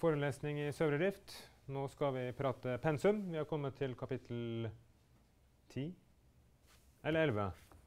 forelesning i Søvre Rift. Nå skal vi prate pensum. Vi har kommet til kapittel 10. Eller 11.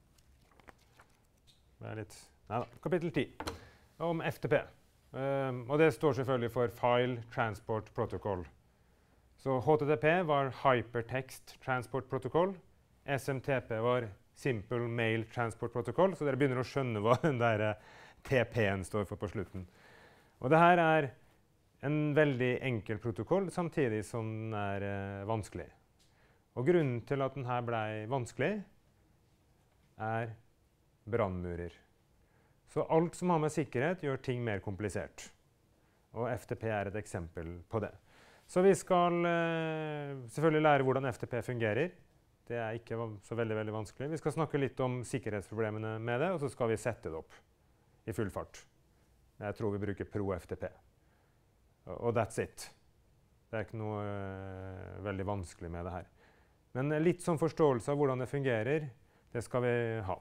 Det er litt... Neida, kapittel 10. Om FTP. Og det står selvfølgelig for File Transport Protocol. Så HTTP var Hypertext Transport Protocol. SMTP var Simple Mail Transport Protocol. Så dere begynner å skjønne hva den der TP-en står for på slutten. Og det her er en veldig enkel protokoll, samtidig som den er vanskelig. Og grunnen til at den her ble vanskelig, er brannmurer. Så alt som har med sikkerhet gjør ting mer komplisert. Og FTP er et eksempel på det. Så vi skal selvfølgelig lære hvordan FTP fungerer. Det er ikke så veldig vanskelig. Vi skal snakke litt om sikkerhetsproblemene med det, og så skal vi sette det opp i full fart. Jeg tror vi bruker Pro-FTP. Og that's it. Det er ikke noe veldig vanskelig med det her. Men litt sånn forståelse av hvordan det fungerer, det skal vi ha.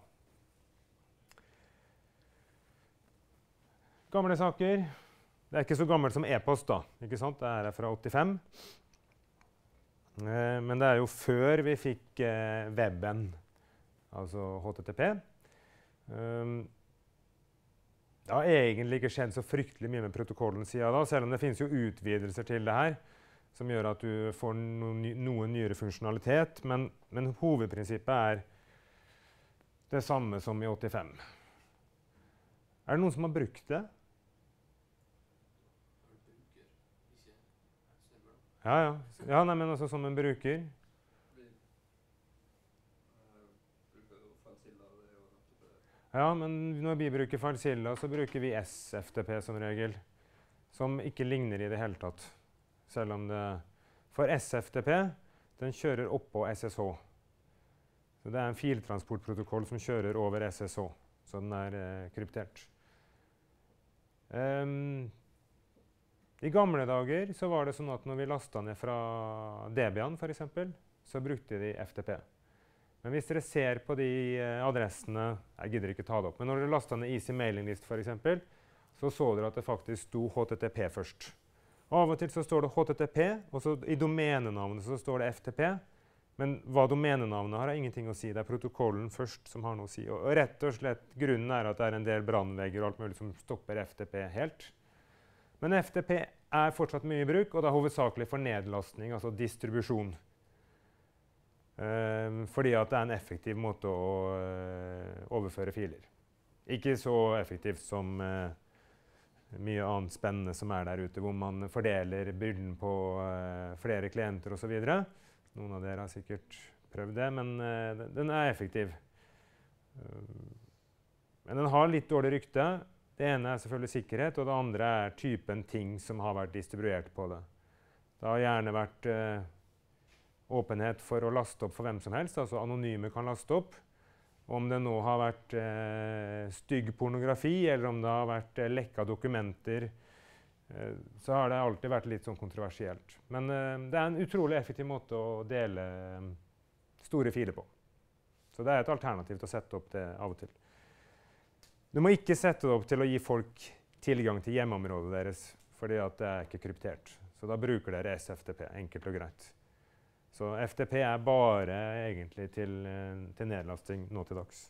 Gamle saker. Det er ikke så gammelt som e-post da, ikke sant? Det er fra 85. Men det er jo før vi fikk webben, altså HTTP. Det har egentlig ikke skjedd så fryktelig mye med protokollen siden da, selv om det finnes jo utvidelser til det her, som gjør at du får noe nyere funksjonalitet, men hovedprinsippet er det samme som i 85. Er det noen som har brukt det? Ja, nei, men altså som en bruker. Ja, men når vi bruker Filezilla, så bruker vi SFTP som regel, som ikke ligner i det hele tatt. Selv om det... For SFTP, den kjører oppå SSH. Så det er en filtransportprotokoll som kjører over SSH, så den er kryptert. I gamle dager så var det sånn at når vi lastet ned fra Debian for eksempel, så brukte de FTP. Men hvis dere ser på de adressene, jeg gidder ikke ta det opp, men når dere lastet ned Easy Mailing List for eksempel, så dere at det faktisk sto HTTP først. Av og til så står det HTTP, og så i domenenavnet så står det FTP, men hva domenenavnet har ingenting å si, det er protokollen først som har noe å si. Og rett og slett grunnen er at det er en del brannvegger og alt mulig som stopper FTP helt. Men FTP er fortsatt mye i bruk, og det er hovedsakelig for nedlastning, altså distribusjon. Fordi at det er en effektiv måte å overføre filer. Ikke så effektivt som mye annet spennende som er der ute, hvor man fordeler byrden på flere klienter og så videre. Noen av dere har sikkert prøvd det, men den er effektiv. Men den har litt dårlig rykte. Det ene er selvfølgelig sikkerhet, og det andre er typen ting som har vært distribuert på det. Det har gjerne vært åpenhet for å laste opp for hvem som helst, altså anonyme kan laste opp. Om det nå har vært stygg pornografi, eller om det har vært lekka dokumenter, så har det alltid vært litt sånn kontroversielt. Men det er en utrolig effektiv måte å dele store filer på. Så det er et alternativ til å sette opp det av og til. Du må ikke sette det opp til å gi folk tilgang til hjemmeområdet deres, fordi at det er ikke kryptert. Så da bruker dere SFTP, enkelt og greit. Så FTP er bare egentlig til nedlasting nå til dags.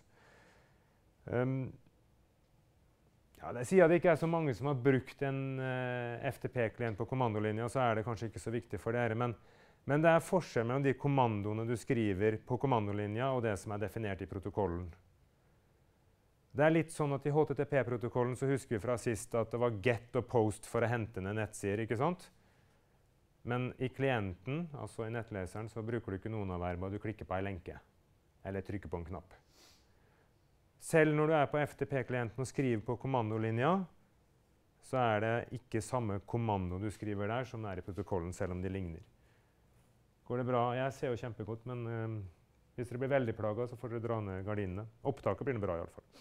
Siden det ikke er så mange som har brukt en FTP-klient på kommandolinja, så er det kanskje ikke så viktig for dere. Men det er forskjell mellom de kommandoene du skriver på kommandolinja og det som er definert i protokollen. Det er litt sånn at i HTTP-protokollen så husker vi fra sist at det var get og post for å hente ned nettsider, ikke sant? Men i klienten, altså i nettleseren, så bruker du ikke noen av verbene, du klikker på en lenke, eller trykker på en knapp. Selv når du er på FTP-klienten og skriver på kommandolinja, så er det ikke samme kommando du skriver der som er i protokollen, selv om de ligner. Går det bra? Jeg ser jo kjempegodt, men hvis dere blir veldig plaget, så får dere dra ned gardinene. Opptaket blir det bra i alle fall.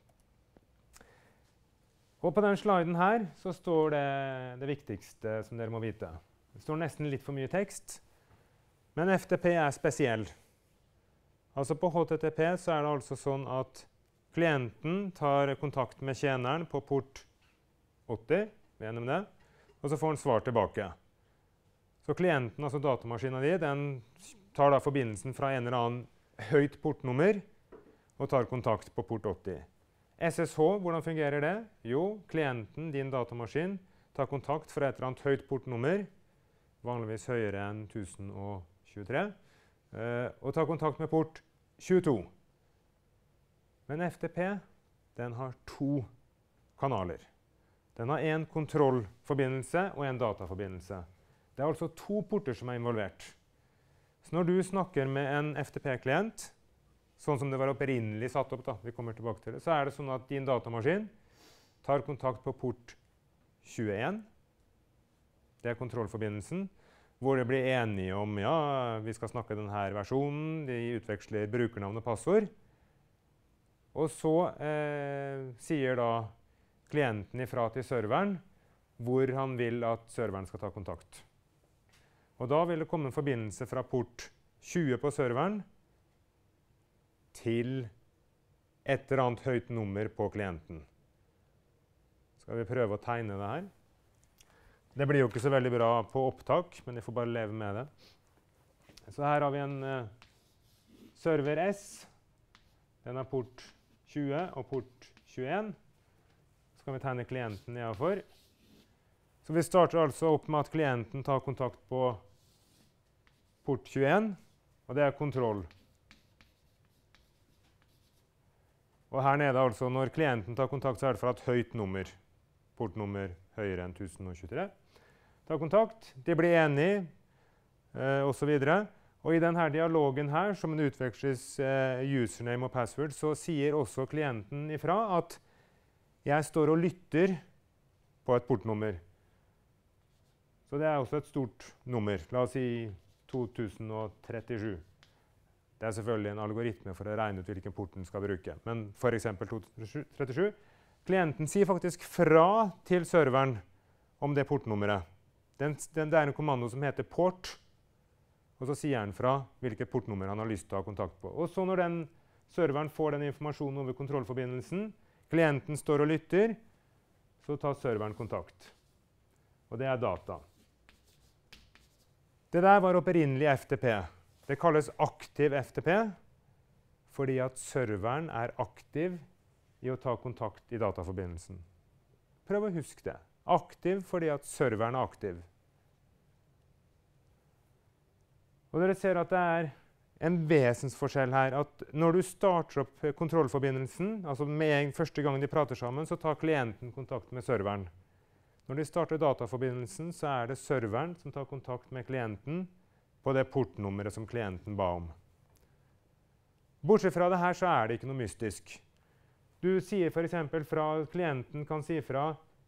Og på den sliden her så står det viktigste som dere må vite. Det står nesten litt for mye tekst, men FTP er spesiell. Altså på HTTP så er det altså sånn at klienten tar kontakt med tjeneren på port 80, vi er enige om det, og så får den svar tilbake. Så klienten, altså datamaskinen din, den tar da forbindelsen fra en eller annen høyt portnummer og tar kontakt på port 80. SSH, hvordan fungerer det? Jo, klienten, din datamaskin, tar kontakt fra et eller annet høyt portnummer, vanligvis høyere enn 1023, og tar kontakt med port 22. Men FTP, den har 2 kanaler. Den har en kontrollforbindelse og en dataforbindelse. Det er altså 2 porter som er involvert. Så når du snakker med en FTP-klient, sånn som det var opprinnelig satt opp, da, vi kommer tilbake til det, så er det sånn at din datamaskin tar kontakt på port 21. Det er kontrollforbindelsen, hvor de blir enige om, ja, vi skal snakke denne versjonen, de utveksler brukernavn og passord. Og så sier da klienten ifra til serveren hvor han vil at serveren skal ta kontakt. Og da vil det komme en forbindelse fra port 20 på serveren til et eller annet høyt nummer på klienten. Skal vi prøve å tegne det her? Det blir jo ikke så veldig bra på opptak, men jeg får bare leve med det. Så her har vi en server S. Den er port 20 og port 21. Så kan vi tegne klienten nedenfor. Så vi starter altså opp med at klienten tar kontakt på port 21, og det er kontroll. Og her nede altså, når klienten tar kontakt, så er det fra et høyt nummer. Portnummer høyere enn 1023. Tar kontakt, de blir enige, og så videre. Og i denne dialogen her, som det utveksles username og password, så sier også klienten ifra at jeg står og lytter på et portnummer. Så det er også et stort nummer. La oss si 2037. Det er selvfølgelig en algoritme for å regne ut hvilken port den skal bruke. Men for eksempel 2037. Klienten sier faktisk fra til serveren om det portnummeret. Det er en kommando som heter port, og så sier han fra hvilket portnummer han har lyst til å ha kontakt på. Og så når den serveren får den informasjonen over kontrollforbindelsen, klienten står og lytter, så tar serveren kontakt. Og det er data. Det der var opprinnelig FTP. Det kalles aktiv FTP, fordi at serveren er aktiv i å ta kontakt i dataforbindelsen. Prøv å huske det. Aktiv fordi at serveren er aktiv. Og dere ser at det er en vesensforskjell her, at når du starter opp kontrollforbindelsen, altså med første gang de prater sammen, så tar klienten kontakt med serveren. Når de starter dataforbindelsen, så er det serveren som tar kontakt med klienten på det portnummeret som klienten ba om. Bortsett fra det her, så er det ikke noe mystisk. Du sier for eksempel fra klienten kan si fra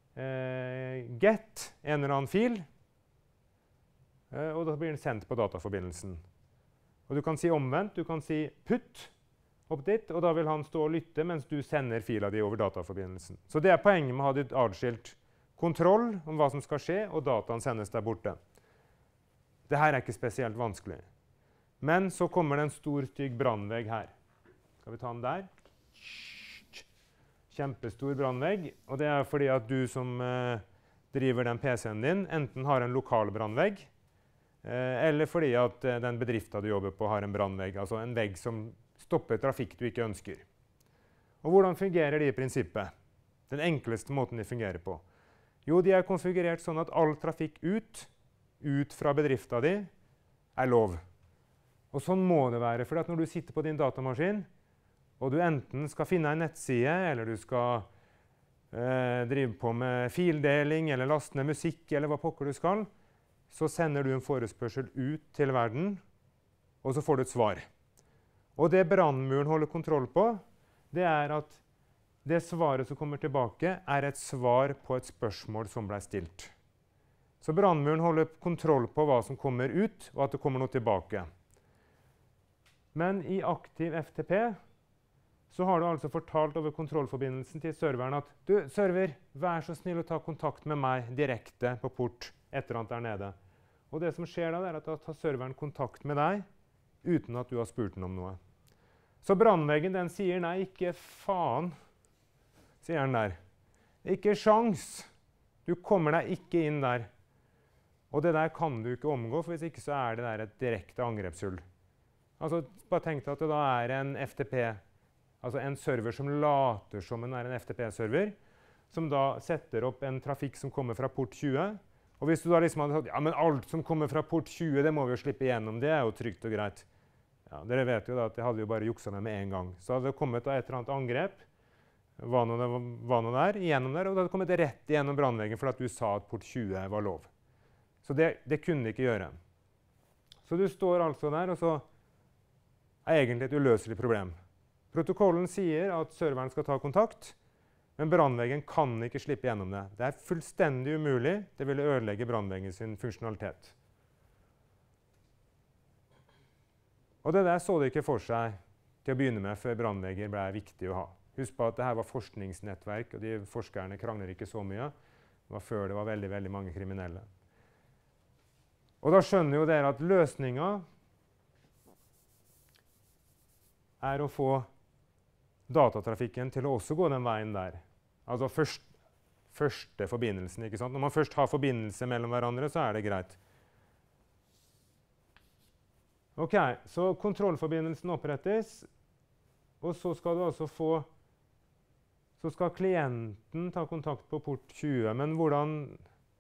get en eller annen fil, og da blir den sendt på dataforbindelsen. Og du kan si omvendt, du kan si put opp dit, og da vil han stå og lytte mens du sender fila di over dataforbindelsen. Så det er poenget med å ha ditt adskilt kontroll om hva som skal skje, og dataen sendes der borte. Dette er ikke spesielt vanskelig. Men så kommer det en stor, stygg brannvegg her. Skal vi ta den der? Kjempestor brannvegg, og det er fordi at du som driver den PC-en din enten har en lokal brannvegg, eller fordi at den bedriften du jobber på har en brannvegg, altså en vegg som stopper trafikk du ikke ønsker. Og hvordan fungerer de i prinsippet? Den enkleste måten de fungerer på. Jo, de er konfigurert sånn at all trafikk ut fra bedriften din, er lov. Og sånn må det være, for når du sitter på din datamaskin, og du enten skal finne en nettside, eller du skal drive på med fildeling, eller laste ned musikk, eller hva pokker du skal, så sender du en forespørsel ut til verden, og så får du et svar. Og det brannmuren holder kontroll på, det er at det svaret som kommer tilbake, er et svar på et spørsmål som ble stilt. Så brannmuren holder kontroll på hva som kommer ut, og at det kommer noe tilbake. Men i aktiv FTP så har du altså fortalt over kontrollforbindelsen til serveren at du, server, vær så snill å ta kontakt med meg direkte på port et eller annet der nede. Og det som skjer da, er at da tar serveren kontakt med deg uten at du har spurt den om noe. Så brannveggen den sier nei, ikke faen, sier den der. Ikke sjans. Du kommer deg ikke inn der. Og det der kan du ikke omgå, for hvis ikke så er det der et direkte angrepshull. Altså, bare tenk deg at det da er en FTP, altså en server som later som en FTP-server, som da setter opp en trafikk som kommer fra port 20. Og hvis du da liksom hadde sagt, ja, men alt som kommer fra port 20, det må vi jo slippe igjennom, det er jo trygt og greit. Ja, dere vet jo da at det hadde jo bare jukset med en gang. Så hadde det kommet da et eller annet angrep, hva nå det er, igjennom der, og det hadde kommet rett igjennom brannveggen for at du sa at port 20 var lov. Så det kunne de ikke gjøre. Så du står altså der, og så er egentlig et uløselig problem. Protokollen sier at serveren skal ta kontakt, men brannveggen kan ikke slippe gjennom det. Det er fullstendig umulig. Det ville ødelegge brannveggen sin funksjonalitet. Og det der så de ikke for seg til å begynne med før brannvegger ble viktig å ha. Husk på at dette var forskningsnettverk, og de forskerne krangler ikke så mye. Det var før det var veldig, veldig mange kriminelle. Og da skjønner jo dere at løsningen er å få datatrafikken til å også gå den veien der. Altså første forbindelsen, ikke sant? Når man først har forbindelse mellom hverandre, så er det greit. Ok, så kontrollforbindelsen opprettes, og så skal du altså få så skal klienten ta kontakt på port 20, men hvordan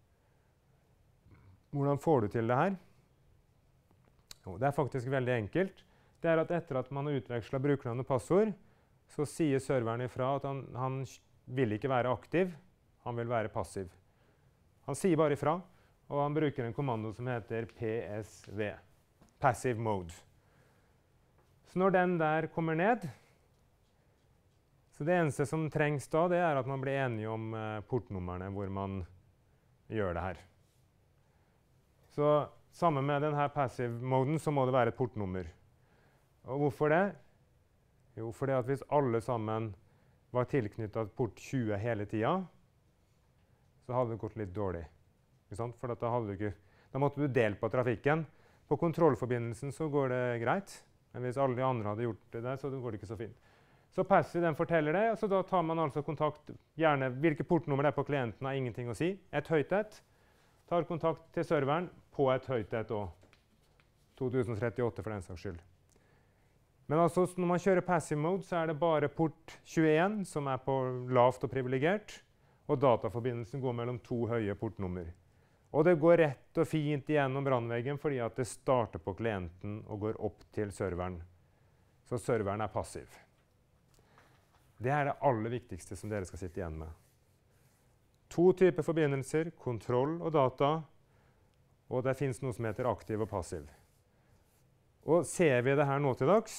får du til det her? Jo, det er faktisk veldig enkelt. Det er at etter at man har utvekslet brukernavn og passord, så sier serveren ifra at han vil ikke være aktiv, han vil være passiv. Han sier bare ifra, og han bruker en kommando som heter PSV, Passive Mode. Så når den der kommer ned, så det eneste som trengs da, det er at man blir enige om portnummerne hvor man gjør det her. Så sammen med denne passive-moden så må det være et portnummer. Og hvorfor det? Jo, fordi at hvis alle sammen var tilknyttet port 20 hele tiden, så hadde det gått litt dårlig. Ikke sant? For da måtte du dele på trafikken. På kontrollforbindelsen så går det greit, men hvis alle de andre hadde gjort det der, så går det ikke så fint. Så passive den forteller det, og så da tar man altså kontakt, gjerne hvilke portnummer det er på klienten har ingenting å si. Et høyt et, tar kontakt til serveren på et høyt et også. 2038 for den saks skyld. Men altså når man kjører passive mode, så er det bare port 21 som er på lavt og privilegert, og dataforbindelsen går mellom to høye portnummer. Og det går rett og fint igjennom brannveggen fordi at det starter på klienten og går opp til serveren. Så serveren er passiv. Det er det aller viktigste som dere skal sitte igjen med. To typer forbindelser, kontroll og data, og det finnes noe som heter aktiv og passiv. Og ser vi det her nå til dags,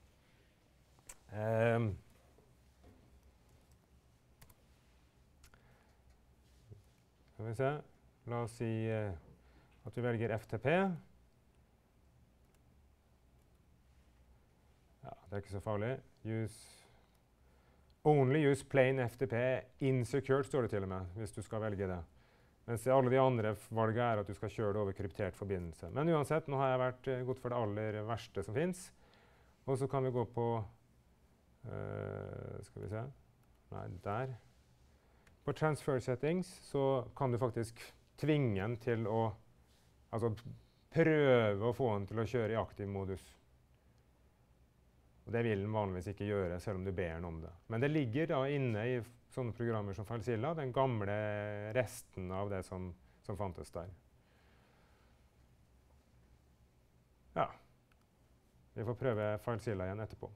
skal vi se, la oss si at vi velger FTP. Ja, det er ikke så farlig. Only use plain FTP insecure, står det til og med, hvis du skal velge det. Mens alle de andre valgene er at du skal kjøre det over kryptert forbindelse. Men uansett, nå har jeg gått for det aller verste som finnes. Og så kan vi gå på, skal vi se, nei, der. På transfer settings så kan du faktisk tvinge den til å, altså prøve å få den til å kjøre i aktiv modus. Og det vil den vanligvis ikke gjøre, selv om du ber den om det. Men det ligger da inne i sånne programmer som FileZilla, den gamle resten av det som fantes der. Ja. Vi får prøve FileZilla igjen etterpå.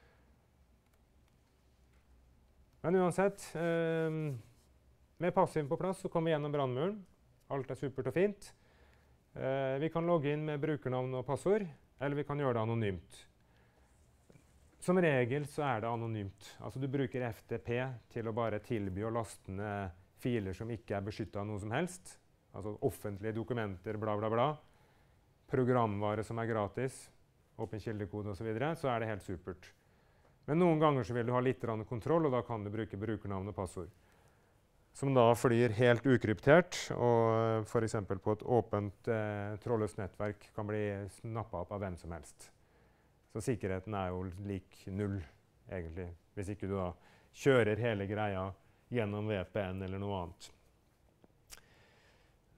Men uansett, med passiv på plass så kommer vi gjennom brannmuren. Alt er supert og fint. Vi kan logge inn med brukernavn og passord, eller vi kan gjøre det anonymt. Som regel så er det anonymt. Altså du bruker FTP til å bare tilby å laste ned filer som ikke er beskyttet av noe som helst. Altså offentlige dokumenter, bla bla bla. Programvare som er gratis, åpen kildekode og så videre, så er det helt supert. Men noen ganger så vil du ha litt kontroll, og da kan du bruke brukernavn og passord. Som da flyr helt ukryptert, og for eksempel på et åpent trådløst nettverk kan bli snappet opp av hvem som helst. Så sikkerheten er jo lik null, egentlig, hvis ikke du da kjører hele greia gjennom VPN eller noe annet.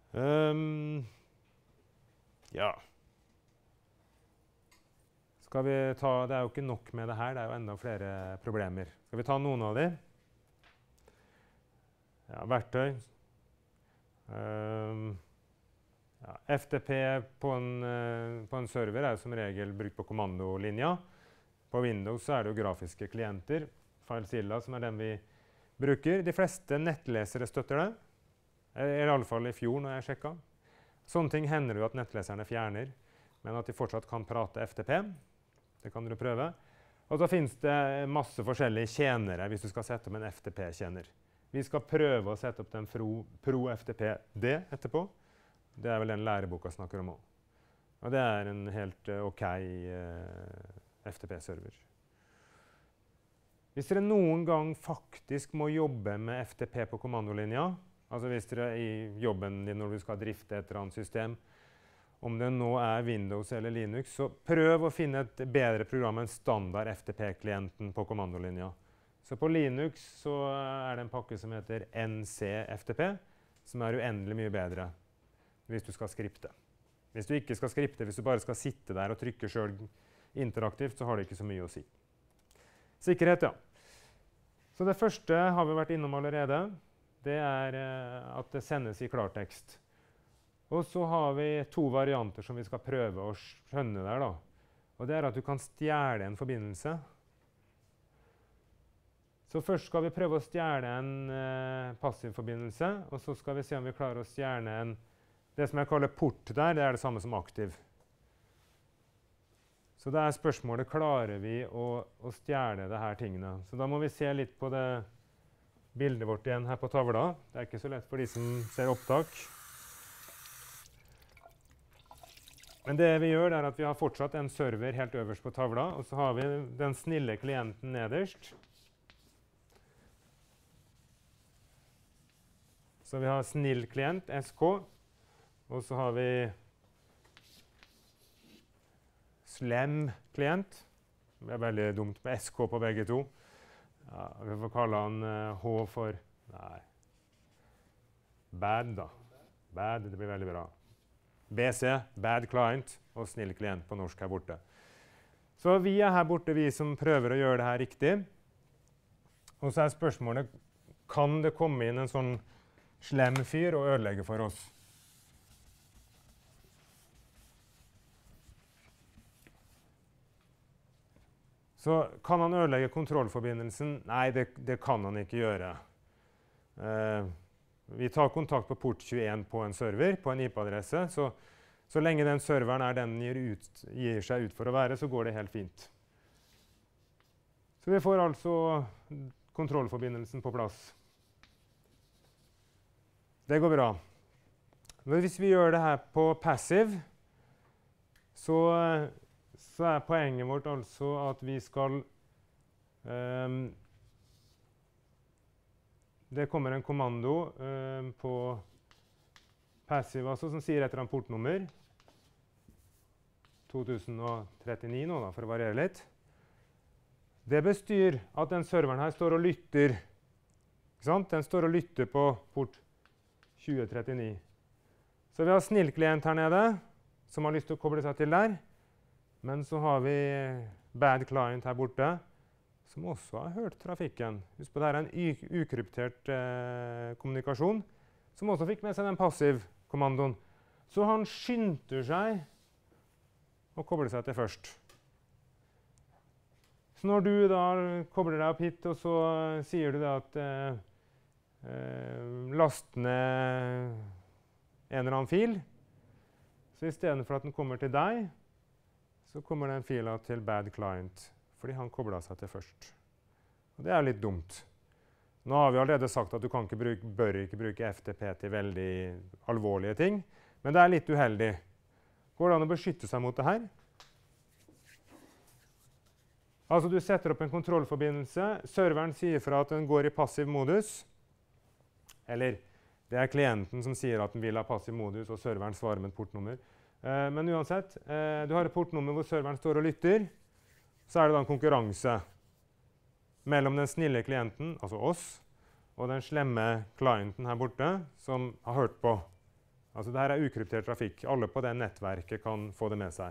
Ja. Skal vi ta, det er jo ikke nok med det her, det er jo enda flere problemer. Skal vi ta noen av de? Ja, verktøy. Ja, FTP på en server er jo som regel brukt på kommandolinja. På Windows så er det jo grafiske klienter, FileZilla, som er den vi bruker. De fleste nettlesere støtter det, eller i alle fall i fjor når jeg sjekket. Sånne ting hender jo at nettleserne fjerner, men at de fortsatt kan prate FTP. Det kan dere prøve. Og så finnes det masse forskjellige tjenere hvis du skal sette opp en FTP-tjener. Vi skal prøve å sette opp den Pro FTP-D etterpå. Det er vel den læreboka snakker om også. Og det er en helt ok FTP-server. Hvis dere noen gang faktisk må jobbe med FTP på kommandolinja, altså hvis dere i jobben din når du skal drifte et eller annet system, om det nå er Windows eller Linux, så prøv å finne et bedre program enn standard FTP-klienten på kommandolinja. Så på Linux så er det en pakke som heter NC-FTP, som er uendelig mye bedre hvis du skal skripte. Hvis du ikke skal skripte, hvis du bare skal sitte der og trykke selv interaktivt, så har det ikke så mye å si. Sikkerhet, ja. Så det første har vi vært innom allerede. Det er at det sendes i klartekst. Og så har vi to varianter som vi skal prøve å skjønne der, da. Og det er at du kan stjele en forbindelse. Så først skal vi prøve å stjele en passiv forbindelse, og så skal vi se om vi klarer å stjele det som jeg kaller port der, det er det samme som aktiv. Så det er spørsmålet, klarer vi å stjele det her tingene? Så da må vi se litt på det bildet vårt igjen her på tavla. Det er ikke så lett for de som ser opptak. Men det vi gjør er at vi har fortsatt en server helt øverst på tavla, og så har vi den snille klienten nederst. Så vi har snill klient, SK, og så har vi slem klient. Det er veldig dumt med SK på begge to. Ja, vi får kalle han H for, nei, bad da. Bad, det blir veldig bra. BC, bad client, og snill klient på norsk her borte. Så vi er her borte, vi som prøver å gjøre det her riktig. Og så er spørsmålet, kan det komme inn en sånn slem fyr og ødelegge for oss? Så kan han ødelegge kontrollforbindelsen? Nei, det kan han ikke gjøre. Vi tar kontakt på port 21 på en server, på en IP-adresse, så lenge den serveren er den gir seg ut for å være, så går det helt fint. Så vi får altså kontrollforbindelsen på plass. Det går bra. Men hvis vi gjør det her på passive, så er poenget vårt altså at vi skal det kommer en kommando på passive altså, som sier et eller annet portnummer. 2039 nå da, for å variere litt. Det bestyr at den serveren her står og lytter. Ikke sant? Den står og lytter på port 2039. Så vi har snill klient her nede, som har lyst til å koble seg til der. Men så har vi bad client her borte, som også har hørt trafikken. Husk på, det er en ukryptert kommunikasjon, som også fikk med seg den passiv-kommandoen. Så han skynder seg å koble seg til først. Så når du da kobler deg opp hit, og så sier du da at last ned en eller annen fil, så i stedet for at den kommer til deg, så kommer den fila til bad client, fordi han koblet seg til først. Og det er litt dumt. Nå har vi allerede sagt at du bør ikke bruke FTP til veldig alvorlige ting, men det er litt uheldig. Går det an å beskytte seg mot det her? Altså du setter opp en kontrollforbindelse, serveren sier fra at den går i passiv modus, eller det er klienten som sier at den vil ha passiv modus, og serveren svarer med et portnummer. Men uansett, du har et portnummer hvor serveren står og lytter, så er det da en konkurranse mellom den snille klienten, altså oss, og den slemme klienten her borte, som har hørt på. Altså det her er ukryptert trafikk. Alle på det nettverket kan få det med seg.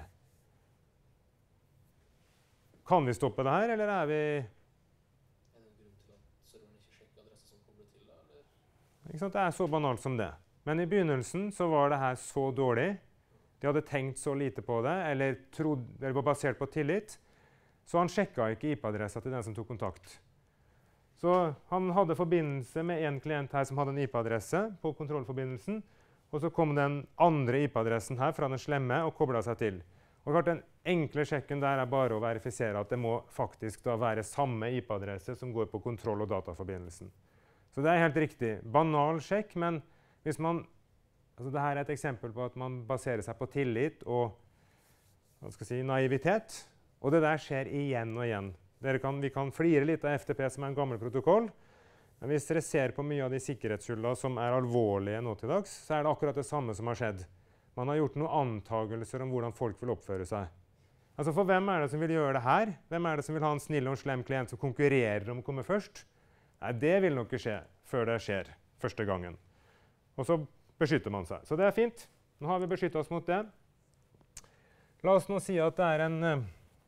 Kan vi stoppe det her, eller er vi... Er det en grunn til at serveren ikke sjekker adresse som kommer til det, eller? Ikke sant? Det er så banalt som det. Men i begynnelsen så var det her så dårlig. De hadde tenkt så lite på det, eller var basert på tillit. Så han sjekket ikke IP-adressa til den som tok kontakt. Så han hadde forbindelse med en klient her som hadde en IP-adresse på kontrollforbindelsen. Og så kom den andre IP-adressen her fra den slemme og koblet seg til. Og klart, den enkle sjekken der er bare å verifisere at det må faktisk da være samme IP-adresse som går på kontroll- og dataforbindelsen. Så det er helt riktig. Banal sjekk, men hvis man... Altså dette er et eksempel på at man baserer seg på tillit og hva skal jeg si, naivitet. Og det der skjer igjen og igjen. Vi kan flire litt av FTP som er en gammel protokoll. Men hvis dere ser på mye av de sikkerhetshullene som er alvorlige nå til dags, så er det akkurat det samme som har skjedd. Man har gjort noen antagelser om hvordan folk vil oppføre seg. Altså for hvem er det som vil gjøre det her? Hvem er det som vil ha en snill og en slem klient som konkurrerer om å komme først? Nei, det vil nok ikke skje før det skjer første gangen. Og så beskytter man seg. Så det er fint. Nå har vi beskyttet oss mot det. La oss nå si at det er en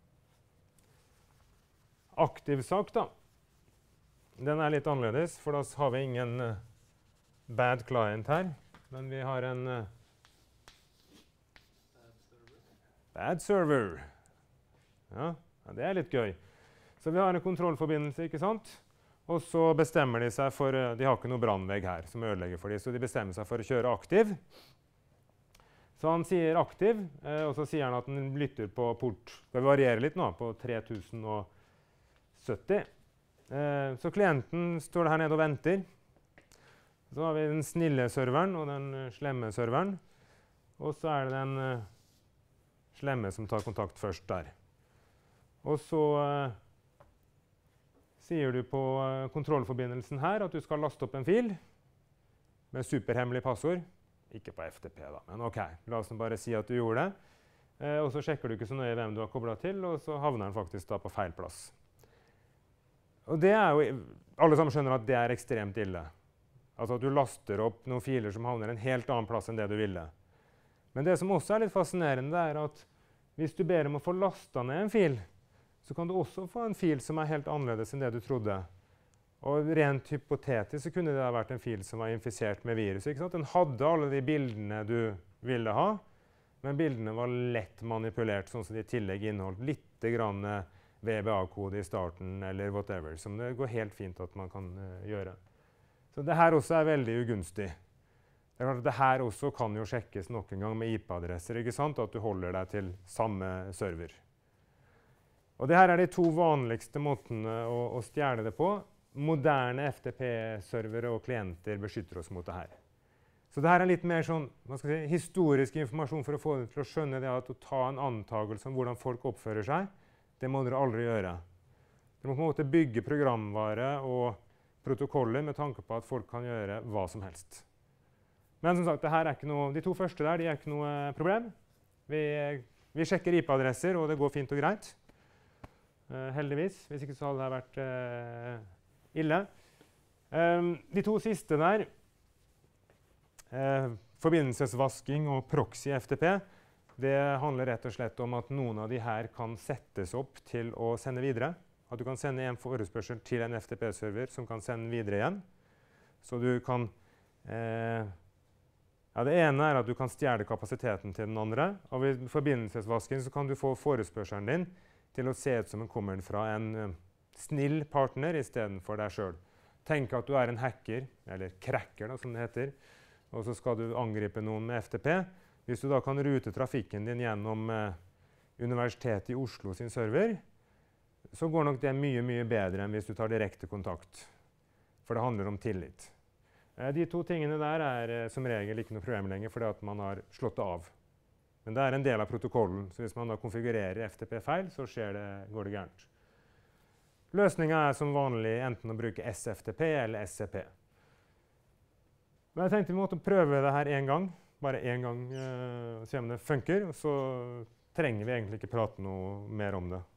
aktiv sak da. Den er litt annerledes, for da har vi ingen bad client her. Men vi har en bad server. Ja, det er litt gøy. Så vi har en kontrollforbindelse, ikke sant? Og så bestemmer de seg for, de har ikke noe brannvegg her som ødelegger for dem, så de bestemmer seg for å kjøre aktiv. Så han sier aktiv, og så sier han at den lytter på port. Det varierer litt nå, på 3070. Så klienten står her nede og venter. Så har vi den snille serveren og den slemme serveren. Og så er det den slemme som tar kontakt først der. Og så sier du på kontrollforbindelsen her at du skal laste opp en fil med superhemmelig passord. Ikke på FTP da, men ok, la oss bare si at du gjorde det. Og så sjekker du ikke så nøye hvem du har koblet til, og så havner den faktisk da på feil plass. Og det er jo, alle sammen skjønner at det er ekstremt ille. Altså at du laster opp noen filer som havner en helt annen plass enn det du ville. Men det som også er litt fascinerende er at hvis du ber om å få lastet ned en fil, så kan du også få en fil som er helt annerledes enn det du trodde. Og rent hypotetisk så kunne det ha vært en fil som var infisert med virus. Ikke sant? Den hadde alle de bildene du ville ha, men bildene var lett manipulert, sånn som de i tillegg inneholdt litt grann VBA-kode i starten, eller whatever, som det går helt fint at man kan gjøre. Så det her også er veldig ugunstig. Det er klart at det her også kan jo sjekkes nok en gang med IP-adresser, ikke sant? At du holder deg til samme server. Og det her er de to vanligste måtene å stjele det på. Moderne FTP-servere og klienter beskytter oss mot det her. Så det her er litt mer sånn, hva skal jeg si, historisk informasjon for å få dere til å skjønne det at å ta en antagelse om hvordan folk oppfører seg, det må dere aldri gjøre. Dere må på en måte bygge programvare og protokoller med tanke på at folk kan gjøre hva som helst. Men som sagt, det her er ikke noe, de to første der, de er ikke noe problem. Vi sjekker IP-adresser, og det går fint og greit. Heldigvis, hvis ikke så hadde det vært ille. De to siste der, forbindelsesvasking og proxy FTP, det handler rett og slett om at noen av de her kan settes opp til å sende videre. At du kan sende en forespørsel til en FTP-server som kan sende videre igjen. Så du kan... det ene er at du kan stjele kapasiteten til den andre. Og ved forbindelsesvasking så kan du få forespørselen din til å se ut som den kommer fra en snill partner i stedet for deg selv. Tenk at du er en hacker, eller cracker da, som det heter, og så skal du angripe noen med FTP. Hvis du da kan rute trafikken din gjennom Universitetet i Oslo sin server, så går nok det mye, mye bedre enn hvis du tar direkte kontakt. For det handler om tillit. De to tingene der er som regel ikke noe problem lenger, fordi at man har slått det av. Men det er en del av protokollen, så hvis man da konfigurerer FTP feil, så går det gærent. Løsningen er som vanlig enten å bruke SFTP eller SCP. Men jeg tenkte vi måtte prøve det her en gang, bare en gang, og se om det funker, og så trenger vi egentlig ikke prate noe mer om det.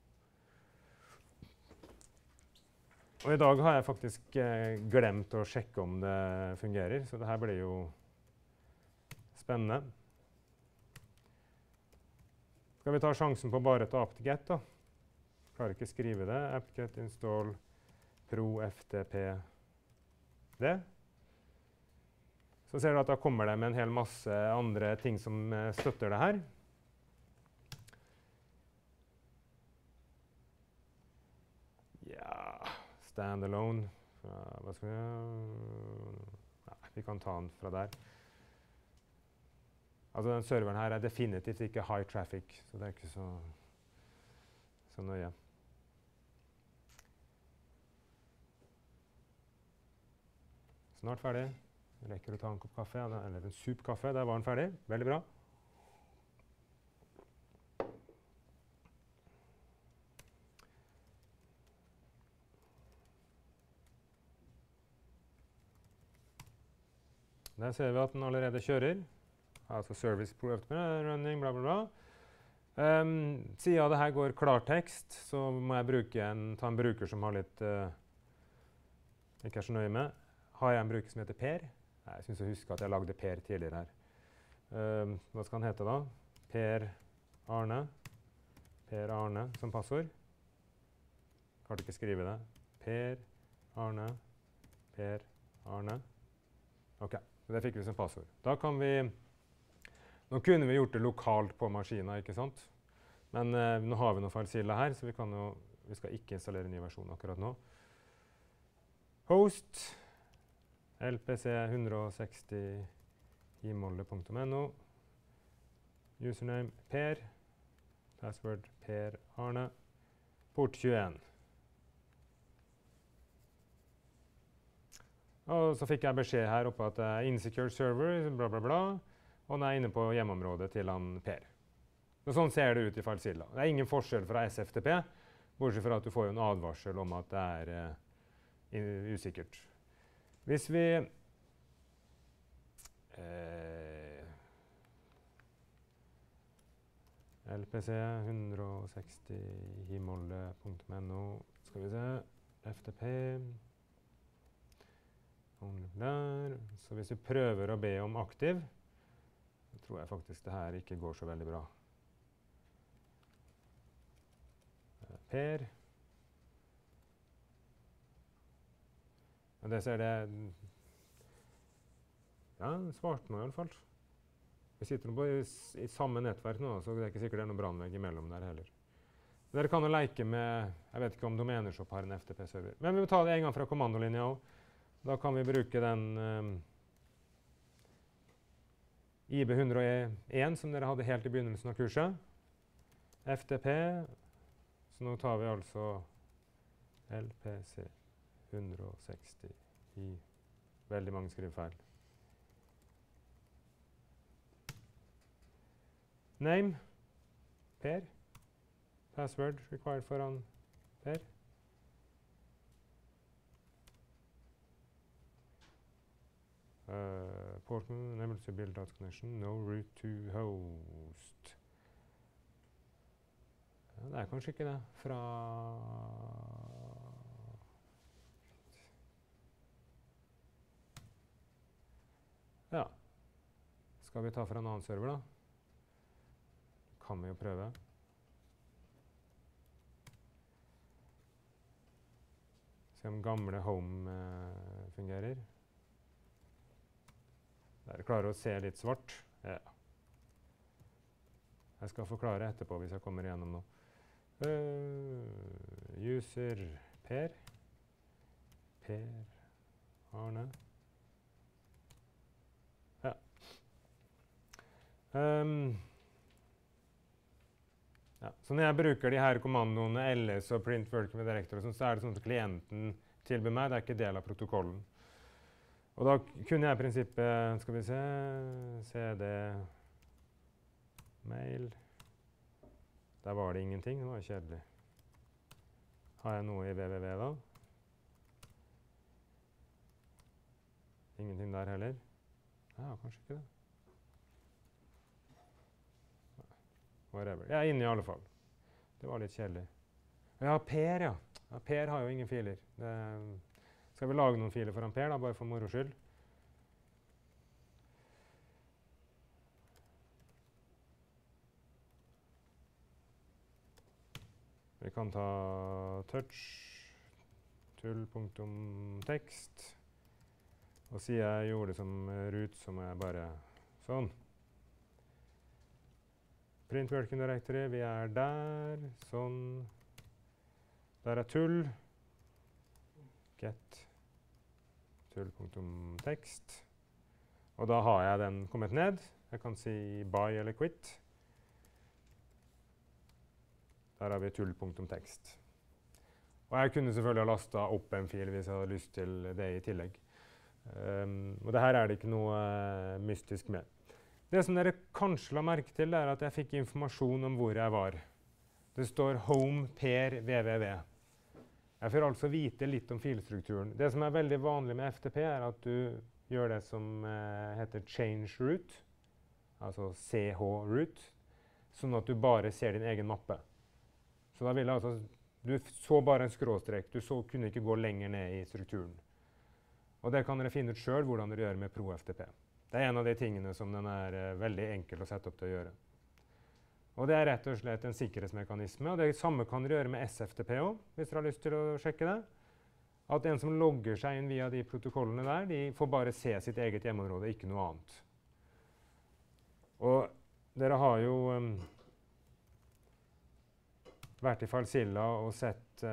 Og i dag har jeg faktisk glemt å sjekke om det fungerer, så det her blir jo spennende. Skal vi ta sjansen på bare å ta apt-get da? Klarer ikke skrive det. Apt-get install pro ftp det. Så ser du at da kommer det med en hel masse andre ting som støtter det her. Ja, standalone. Hva skal vi gjøre? Nei, vi kan ta den fra der. Altså den serveren her er definitivt ikke high traffic, så det er ikke så nøye. Snart ferdig. Rekker å ta en kopp kaffe, eller en sup kaffe. Der var den ferdig. Veldig bra. Der ser vi at den allerede kjører. Altså service approved running, bla bla bla. Siden det her går klartekst, så må jeg ta en bruker som har litt ikke er så nøye med. Har jeg en bruker som heter Per? Jeg synes jeg husker at jeg lagde Per tidligere her. Hva skal han hete da? Per Arne som passord. Klarte ikke skrive det. Per Arne. Ok, så det fikk vi som passord. Da kan vi... Nå kunne vi gjort det lokalt på maskinen, ikke sant? Men nå har vi noen FileZilla her, så vi skal ikke installere en ny versjon akkurat nå. Host. LPC 160 imolde.no. Username Per. Password Per Arne. Port 21. Og så fikk jeg beskjed her oppe at det er insecure server, bla bla bla. Og den er inne på hjemmeområdet til han Per. Og sånn ser det ut i FileZilla. Det er ingen forskjell fra SFTP, bortsett fra at du får en advarsel om at det er usikkert. Hvis vi LPC 160 himolde.no skal vi se, FTP der. Så hvis vi prøver å be om aktiv, så tror jeg faktisk det her ikke går så veldig bra. Per. Og det ser det... Ja, det svarte nå i alle fall. Vi sitter nå i samme nettverk nå, så det er ikke sikkert det er noen brannvegg imellom der heller. Dere kan jo leke med, jeg vet ikke om Domenershop har en FTP-server. Men vi må ta det en gang fra kommandolinja også. Da kan vi bruke den IB101 som dere hadde helt i begynnelsen av kurset. FTP. Så nå tar vi altså LPC 160 i veldig mange skrivefeil. Name, Per. Password required foran Per. Portal, enable to build data connection, no route to host. Ja, det er kanskje ikke det fra... Ja. Skal vi ta fra en annen server da? Kan vi jo prøve. Se om gamle home fungerer. Dere klarer å se litt svart. Ja. Jeg skal forklare etterpå hvis jeg kommer igjennom nå. User Per. Per Arne. Ja. Ja. Så når jeg bruker de her kommandoene ls og print working with director, så er det sånn at klienten tilbyr meg, det er ikke del av protokollen. Og da kunne jeg i prinsippet, skal vi se, cd, mail, der var det ingenting, det var kjedelig. Har jeg noe i www da? Ingenting der heller. Ja, kanskje ikke det. Whatever. Jeg er inne i alle fall. Det var litt kjedelig. Ja, Per, ja. Ja, Per har jo ingen filer. Skal vi lage noen filer foran Per da, bare for moro skyld? Vi kan ta touch, tull.tekst. Og siden jeg gjorde det som root, så må jeg bare sånn. Print working directory, vi er der, sånn. Der er tull. Get tull.tekst. Og da har jeg den kommet ned. Jeg kan si buy eller quit. Der har vi tull.tekst. Og jeg kunne selvfølgelig ha lastet opp en fil hvis jeg hadde lyst til det i tillegg. Og det her er det ikke noe mystisk med. Det som dere kanskje la merke til, er at jeg fikk informasjon om hvor jeg var. Det står home per www. Jeg får altså vite litt om filstrukturen. Det som er veldig vanlig med FTP, er at du gjør det som heter change root, altså ch-root, sånn at du bare ser din egen mappe. Så da vil jeg altså, du så bare en skråstrek, du kunne ikke gå lenger ned i strukturen. Og det kan dere finne ut selv hvordan dere gjør med ProFTP. Det er en av de tingene som den er veldig enkel å sette opp til å gjøre. Og det er rett og slett en sikkerhetsmekanisme, og det samme kan dere gjøre med SFTP også, hvis dere har lyst til å sjekke det. At en som logger seg inn via de protokollene der, de får bare se sitt eget hjemmeområde, ikke noe annet. Og dere har jo vært i Filezilla og sett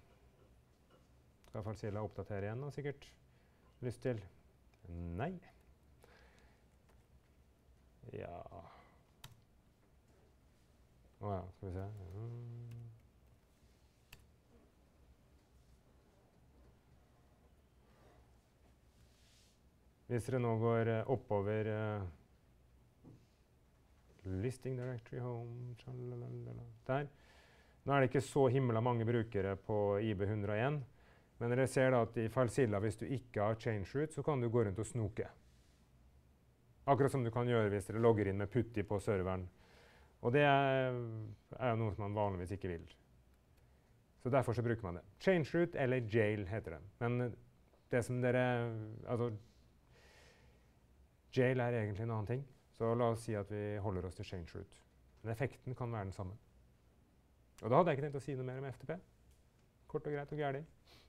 skal Filezilla oppdatere igjen da, sikkert? Lyst til? Nei. Ja. Åja, skal vi se. Hvis dere nå går oppover listing directory home, der. Nå er det ikke så himla mange brukere på IB101, men dere ser da at i Filezilla, hvis du ikke har change root, så kan du gå rundt og snoke. Akkurat som du kan gjøre hvis dere logger inn med putty på serveren. Og det er jo noe som man vanligvis ikke vil. Så derfor så bruker man det. Change root eller jail heter det. Men det som dere, altså, jail er egentlig en annen ting. Så la oss si at vi holder oss til change root. Men effekten kan være den samme. Og da hadde jeg ikke tenkt å si noe mer om FTP. Kort og greit og gærlig.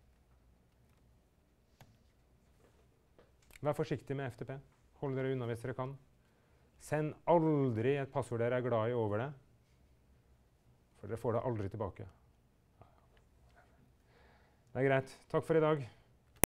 Vær forsiktig med FTP. Hold dere unna hvis dere kan. Send aldri et passord dere er glad i over det. For dere får det aldri tilbake. Det er greit. Takk for i dag.